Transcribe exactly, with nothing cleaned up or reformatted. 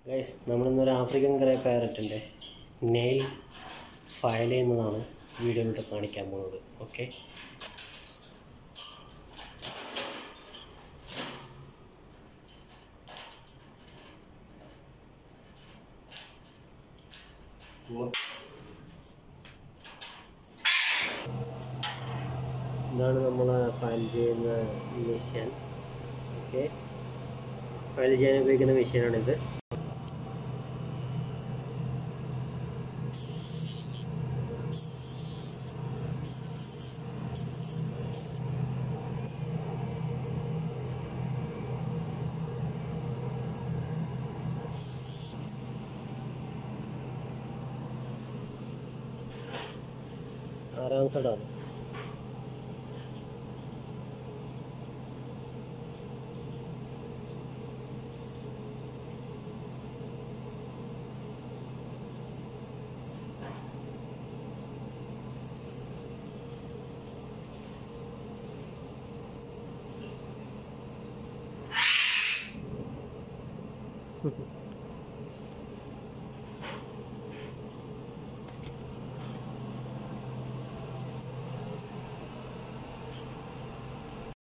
Guys, നമ്മളിന്നൊരു African grey പാരറ്റിൻ്റെ nail file ചെയ്യുന്നതാണ് വീഡിയോയിലൂടെ കാണിക്കാൻ പോകുന്നത്. ഓക്കെ, ഇതാണ് നമ്മൾ ഫയൽ ചെയ്യുന്ന മെഷീൻ. ഓക്കെ, ഫയൽ ചെയ്യാൻ ഉപയോഗിക്കുന്ന മെഷീനാണിത്. ആറാം സൈഡാണ്.